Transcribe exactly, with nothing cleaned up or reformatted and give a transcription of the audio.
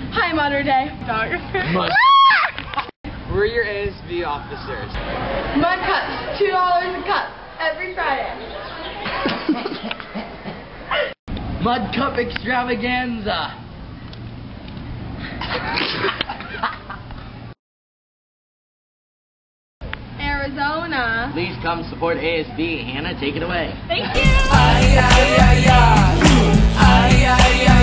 Hi, Modern Day. We're your A S B officers. Mud cups, two dollars a cup, every Friday. Mud Cup extravaganza. Arizona. Please come support A S B. Hannah, take it away. Thank you.